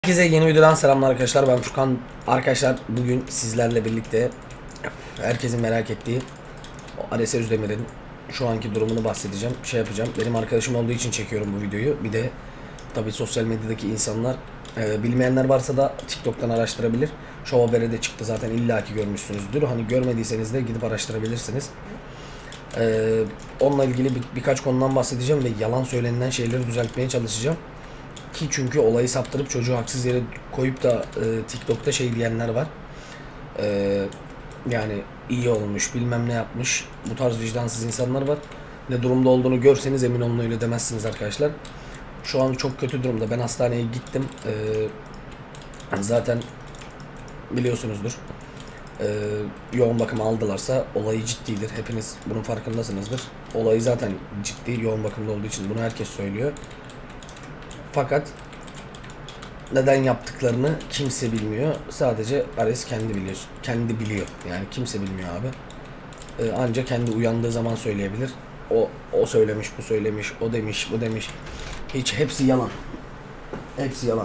Herkese yeni videodan selamlar arkadaşlar. Ben Furkan. Arkadaşlar bugün sizlerle birlikte herkesin merak ettiği o Ares Özdemir'in şu anki durumunu bahsedeceğim. Yapacağım. Benim arkadaşım olduğu için çekiyorum bu videoyu. Bir de tabii sosyal medyadaki insanlar bilmeyenler varsa da TikTok'tan araştırabilir. Show Haber'e de çıktı zaten, illaki görmüşsünüzdür. Hani görmediyseniz de gidip araştırabilirsiniz. Onunla ilgili birkaç konudan bahsedeceğim ve yalan söylenilen şeyleri düzeltmeye çalışacağım. Ki çünkü olayı saptırıp çocuğu haksız yere koyup da TikTok'ta şey diyenler var. Yani iyi olmuş, bilmem ne yapmış. Bu tarz vicdansız insanlar var. Ne durumda olduğunu görseniz emin olun öyle demezsiniz arkadaşlar. Şu an çok kötü durumda. Ben hastaneye gittim. Zaten biliyorsunuzdur. Yoğun bakıma aldılarsa olayı ciddidir. Hepiniz bunun farkındasınızdır. Olayı zaten ciddi, yoğun bakımda olduğu için bunu herkes söylüyor. Fakat neden yaptıklarını kimse bilmiyor. Sadece Ares kendi biliyor. Yani kimse bilmiyor abi. Ancak kendi uyandığı zaman söyleyebilir. O söylemiş, bu söylemiş, o demiş, bu demiş. Hepsi yalan. Hepsi yalan.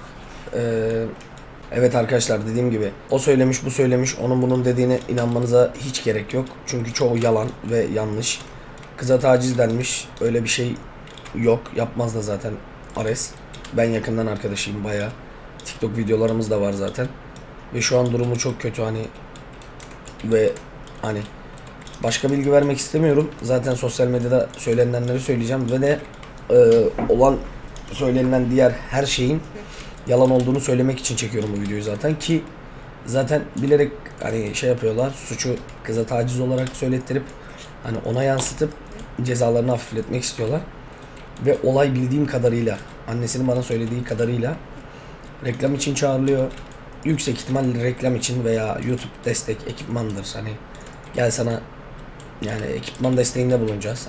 Evet arkadaşlar, dediğim gibi o söylemiş, bu söylemiş, onun bunun dediğine inanmanıza hiç gerek yok. Çünkü çoğu yalan ve yanlış. Kıza taciz denmiş. Öyle bir şey yok. Yapmaz da zaten Ares. Ben yakından arkadaşıyım bayağı. TikTok videolarımız da var zaten. Ve şu an durumu çok kötü ve başka bilgi vermek istemiyorum. Zaten sosyal medyada söylenenleri söyleyeceğim ve de söylenilen diğer her şeyin yalan olduğunu söylemek için çekiyorum bu videoyu zaten, ki zaten bilerek yapıyorlar, suçu kıza taciz olarak söylettirip ona yansıtıp cezalarını hafifletmek istiyorlar. Ve olay bildiğim kadarıyla, annesinin bana söylediği kadarıyla reklam için çağrılıyor. Yüksek ihtimal reklam için veya YouTube destek ekipmandır. Gel sana ekipman desteğinde bulunacağız.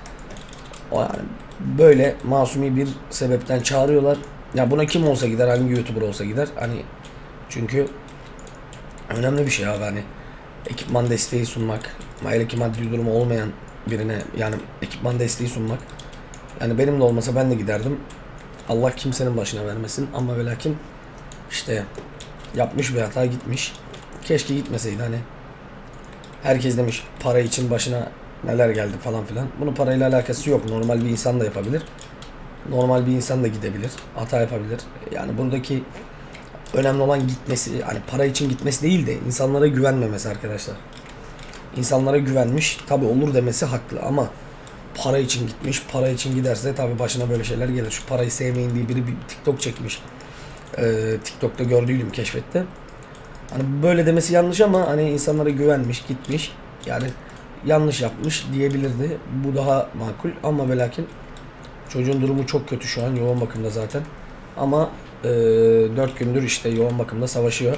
Böyle masumi bir sebepten çağırıyorlar. Ya buna kim olsa gider, hangi YouTuber olsa gider. Çünkü önemli bir şey abi, ekipman desteği sunmak, hele ki maddi durumu olmayan birine ekipman desteği sunmak. Benim de olmasa ben de giderdim. Allah kimsenin başına vermesin ama ve lakin işte yapmış bir hata, gitmiş. Keşke gitmeseydi. Herkes demiş para için başına neler geldi falan filan. Bunun parayla alakası yok. Normal bir insan da yapabilir. Normal bir insan da gidebilir. Hata yapabilir. Buradaki önemli olan gitmesi, para için gitmesi değil de insanlara güvenmemesi arkadaşlar. İnsanlara güvenmiş, tabi olur demesi haklı ama para için gitmiş, para için giderse tabi başına böyle şeyler gelir. Şu parayı sevmeyin diye biri bir TikTok çekmiş. TikTok'ta gördüydüm, keşfette. Böyle demesi yanlış ama insanlara güvenmiş, gitmiş. Yanlış yapmış diyebilirdi. Bu daha makul ama ve lakin çocuğun durumu çok kötü şu an, yoğun bakımda zaten. Ama 4 gündür işte yoğun bakımda savaşıyor.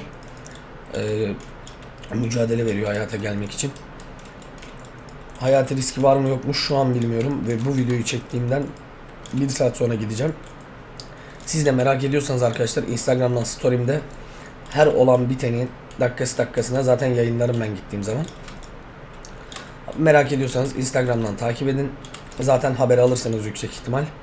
Mücadele veriyor hayata gelmek için. Hayati riski var mı yokmuş şu an bilmiyorum ve bu videoyu çektiğimden 1 saat sonra gideceğim. Siz de merak ediyorsanız arkadaşlar, Instagram'dan story'imde her olan biteni dakikasına zaten yayınlarım ben gittiğim zaman. Merak ediyorsanız Instagram'dan takip edin. Zaten haber alırsanız yüksek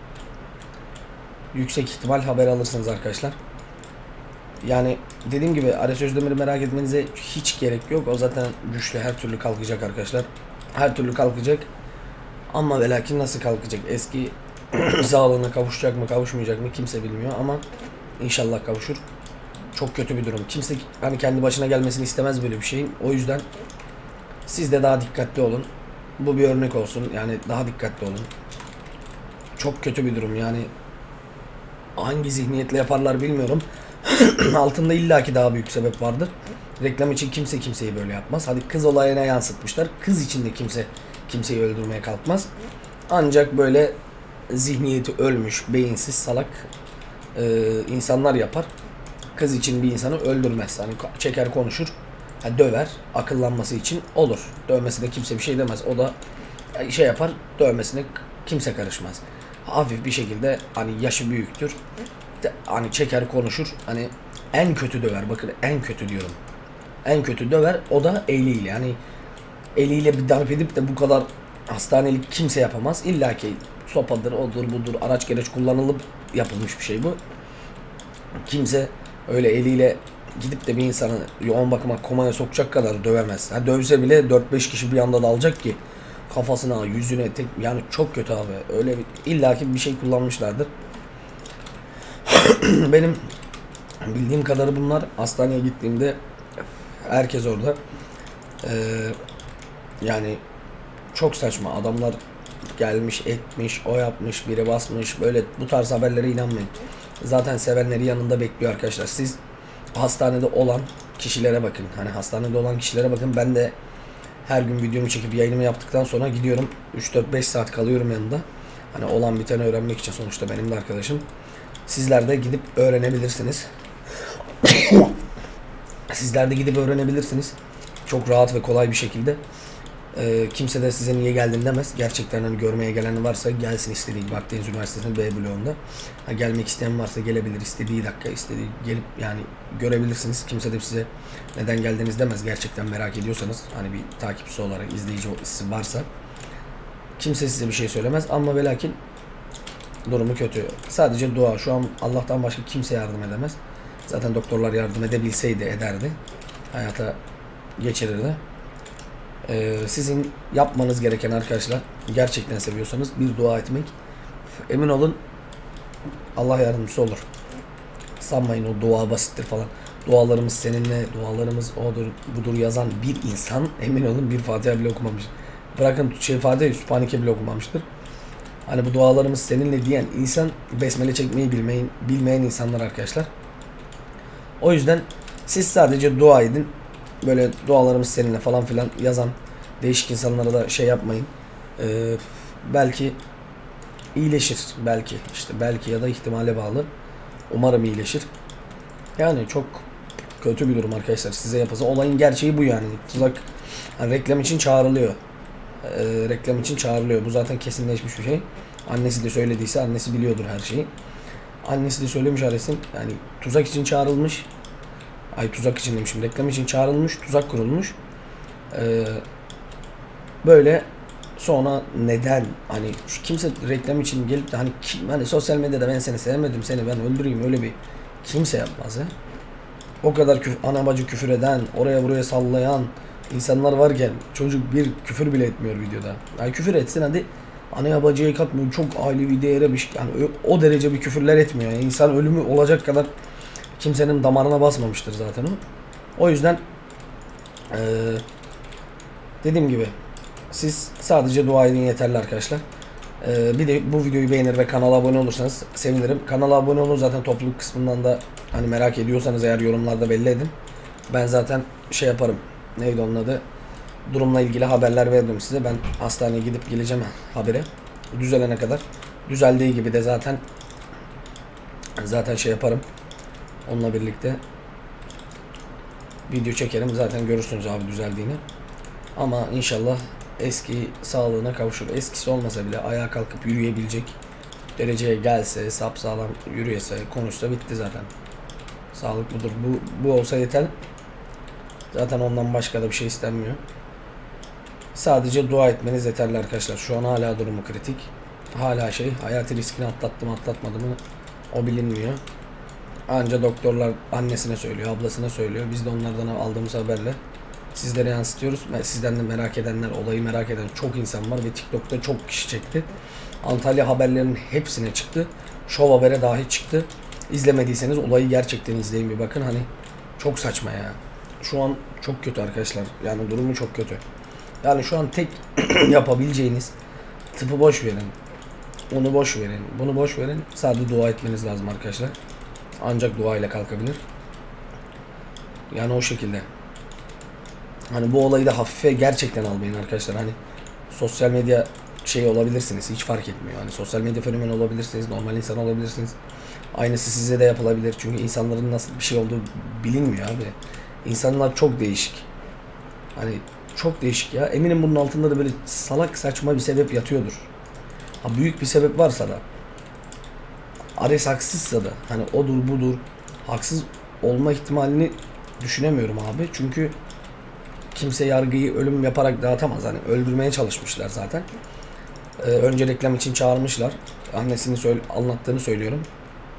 ihtimal haber alırsınız arkadaşlar. Dediğim gibi Ares Özdemir'i merak etmenize hiç gerek yok. O zaten güçlü, her türlü kalkacak arkadaşlar. Her türlü kalkacak. Ama ve lakin nasıl kalkacak? Eski sağlığına kavuşacak mı, kavuşmayacak mı kimse bilmiyor ama inşallah kavuşur. Çok kötü bir durum. Kimse kendi başına gelmesini istemez böyle bir şeyin. O yüzden siz de daha dikkatli olun. Bu bir örnek olsun. Daha dikkatli olun. Çok kötü bir durum. Hangi zihniyetle yaparlar bilmiyorum. Altında illaki daha büyük sebep vardır. Reklam için kimse kimseyi böyle yapmaz. Kız olayına yansıtmışlar. Kız için de kimse kimseyi öldürmeye kalkmaz. Ancak böyle zihniyeti ölmüş, beyinsiz, salak insanlar yapar. Kız için bir insanı öldürmez. Çeker konuşur, döver, akıllanması için olur. Dövmesi de kimse bir şey demez. O da yapar, dövmesine kimse karışmaz. Hafif bir şekilde yaşı büyüktür. Çeker konuşur. En kötü döver. Bakın, en kötü diyorum. En kötü döver. O da eliyle. Eliyle bir darp edip de bu kadar hastanelik kimse yapamaz. İlla ki sopadır, odur, budur, araç gereç kullanılıp yapılmış bir şey bu. Kimse öyle eliyle gidip de bir insanı yoğun bakıma, komaya sokacak kadar dövemez. Ha, dövse bile 4-5 kişi bir anda dalacak ki kafasına, yüzüne, yani çok kötü abi. Öyle illaki bir şey kullanmışlardır. Benim bildiğim kadarı bunlar. Hastaneye gittiğimde herkes orada. Yani çok saçma. Adamlar gelmiş, etmiş, o yapmış, biri basmış. Böyle bu tarz haberlere inanmayın. Zaten sevenleri yanında bekliyor arkadaşlar. Siz hastanede olan kişilere bakın. Hani hastanede olan kişilere bakın. Ben de her gün videomu çekip yayınımı yaptıktan sonra gidiyorum. 3-4-5 saat kalıyorum yanında. Hani olan biteni öğrenmek için, sonuçta benim de arkadaşım. Sizler de gidip öğrenebilirsiniz. Sizler de gidip öğrenebilirsiniz. Çok rahat ve kolay bir şekilde. Kimse de size niye geldin demez. Gerçekten hani görmeye gelen varsa gelsin istediği gibi. Akdeniz Üniversitesi'nin B bloğunda. Ha, gelmek isteyen varsa gelebilir. İstediği dakika, istediği gelip yani görebilirsiniz. Kimse de size neden geldiniz demez. Gerçekten merak ediyorsanız, hani bir takipçisi olarak, izleyici varsa kimse size bir şey söylemez. Ama ve lakin durumu kötü. Sadece dua. Şu an Allah'tan başka kimse yardım edemez. Zaten doktorlar yardım edebilseydi ederdi. Hayata geçirirdi. Sizin yapmanız gereken arkadaşlar, gerçekten seviyorsanız bir dua etmek. Emin olun Allah yardımcısı olur. Sanmayın o dua basittir falan. Dualarımız seninle, dualarımız odur budur yazan bir insan, emin olun bir Fatiha bile okumamış. Bırakın Fatiha, Sübhaneke bile okumamıştır. Hani bu dualarımız seninle diyen insan besmele çekmeyi bilmeyen insanlar arkadaşlar. O yüzden siz sadece dua edin. Böyle dualarımız seninle falan filan yazan değişik insanlara da şey yapmayın. Belki iyileşir. Belki işte, belki ya da ihtimale bağlı. Umarım iyileşir. Yani çok kötü bir durum arkadaşlar. Size yapılsa, olayın gerçeği bu yani. Tuzak, yani reklam için çağrılıyor. Reklam için çağrılıyor. Bu zaten kesinleşmiş bir şey. Annesi de söylediyse annesi biliyordur her şeyi. Annesi de söylemiş Ares'in. Yani tuzak için çağrılmış. Ay, tuzak için demişim. Reklam için çağrılmış, tuzak kurulmuş. Böyle sonra neden, hani kimse reklam için gelip de hani sosyal medyada ben seni sevmedim, seni ben öldüreyim, öyle bir kimse yapmaz ya. O kadar ana bacı küfür eden, oraya buraya sallayan insanlar varken çocuk bir küfür bile etmiyor videoda. Yani küfür etsin hadi, anaya bacıya katmıyor, çok ailevi değere bir şey, yani o derece bir küfürler etmiyor. Yani insan ölümü olacak kadar kimsenin damarına basmamıştır zaten o. O yüzden dediğim gibi siz sadece dua edin yeterli arkadaşlar. Bir de bu videoyu beğenir ve kanala abone olursanız sevinirim. Kanala abone olun, zaten topluluk kısmından da hani merak ediyorsanız eğer yorumlarda belli edin. Ben zaten şey yaparım. Neydi onun adı? Durumla ilgili haberler veririm size. Ben hastaneye gidip geleceğim habere. Düzelene kadar. Düzeldiği gibi de zaten şey yaparım. Onunla birlikte video çekerim. Zaten görürsünüz abi düzeldiğini. Ama inşallah eski sağlığına kavuşur. Eskisi olmasa bile ayağa kalkıp yürüyebilecek dereceye gelse, sapsağlam yürüyese, konuşsa bitti zaten. Sağlık budur. Bu olsa yeter. Zaten ondan başka da bir şey istenmiyor. Sadece dua etmeniz yeterli arkadaşlar. Şu an hala durumu kritik. Hala hayati riskini atlattı mı atlatmadı mı o bilinmiyor. Anca doktorlar annesine söylüyor, ablasına söylüyor. Biz de onlardan aldığımız haberle sizlere yansıtıyoruz. Sizden de merak edenler, olayı merak eden çok insan var ve TikTok'ta çok kişi çekti. Antalya haberlerinin hepsine çıktı. Şov Haber'e dahi çıktı. İzlemediyseniz olayı gerçekten izleyin bir bakın. Hani çok saçma ya. Şu an çok kötü arkadaşlar. Yani durumu çok kötü. Yani şu an tek yapabileceğiniz, tıpı boş verin, onu boş verin, bunu boş verin. Sadece dua etmeniz lazım arkadaşlar. Ancak dua ile kalkabilir. Yani o şekilde. Hani bu olayı da hafife gerçekten almayın arkadaşlar. Hani sosyal medya olabilirsiniz, hiç fark etmiyor. Hani sosyal medya fenomeni olabilirsiniz, normal insan olabilirsiniz. Aynısı size de yapılabilir. Çünkü insanların nasıl bir şey olduğu bilinmiyor abi. İnsanlar çok değişik. Hani çok değişik ya. Eminim bunun altında da böyle salak saçma bir sebep yatıyordur. Ha, büyük bir sebep varsa da, Ares haksızsa da, hani odur budur, haksız olma ihtimalini düşünemiyorum abi. Çünkü kimse yargıyı ölüm yaparak dağıtamaz. Hani öldürmeye çalışmışlar zaten. Önce reklam için çağırmışlar. Annesinin anlattığını söylüyorum.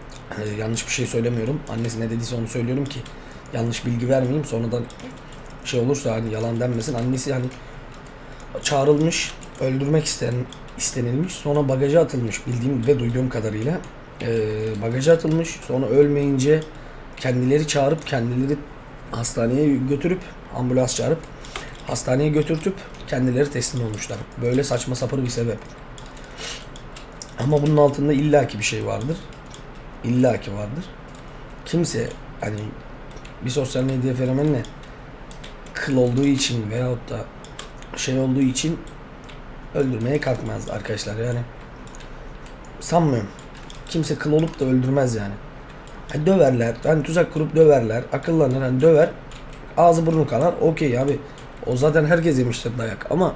Yanlış bir şey söylemiyorum. Annesi ne dediyse onu söylüyorum ki yanlış bilgi vermeyeyim. Sonradan şey olursa hani yalan denmesin. Annesi hani çağrılmış, öldürmek istenilmiş. Sonra bagaja atılmış bildiğim ve duyduğum kadarıyla. Bagaja atılmış. Sonra ölmeyince kendileri çağırıp kendileri hastaneye götürüp ambulans çağırıp hastaneye götürtüp kendileri teslim olmuşlar. Böyle saçma sapır bir sebep. Ama bunun altında illaki bir şey vardır. İllaki vardır. Kimse hani bir sosyal medya fenomenine kıl olduğu için veyahut da şey olduğu için öldürmeye kalkmaz arkadaşlar yani. Sanmıyorum. Kimse kıl olup da öldürmez yani. Hani döverler. Hani tuzak kurup döverler. Akıllanır. Hani döver. Ağzı burnu kanar. Okey abi. O zaten herkes yemiştir dayak ama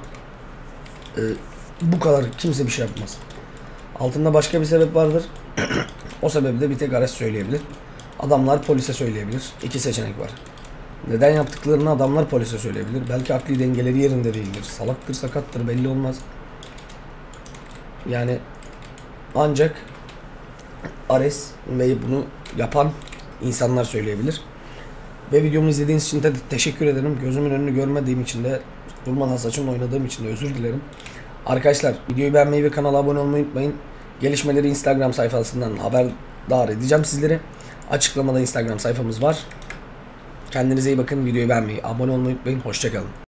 bu kadar kimse bir şey yapmaz. Altında başka bir sebep vardır. O sebebi de bir tek Ares söyleyebilir. Adamlar polise söyleyebilir. İki seçenek var. Neden yaptıklarını adamlar polise söyleyebilir. Belki akli dengeleri yerinde değildir. Salaktır, sakattır belli olmaz. Yani ancak Ares ve bunu yapan insanlar söyleyebilir. Ve videomu izlediğiniz için de teşekkür ederim. Gözümün önünü görmediğim için de durmadan saçımla oynadığım için de özür dilerim. Arkadaşlar videoyu beğenmeyi ve kanala abone olmayı unutmayın. Gelişmeleri Instagram sayfasından haberdar edeceğim sizleri. Açıklamada Instagram sayfamız var. Kendinize iyi bakın. Videoyu beğenmeyi, abone olmayı unutmayın. Hoşça kalın.